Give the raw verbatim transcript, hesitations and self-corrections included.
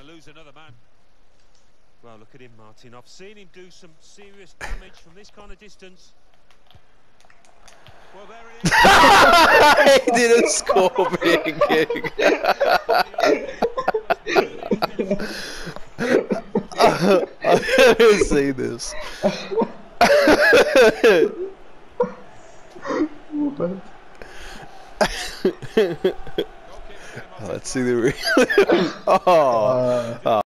lose another man. Well, look at him, Martin. I've seen him do some serious damage from this kind of distance. Well, there it is. He didn't score me again. I've never seen this. Let's see the real. Oh.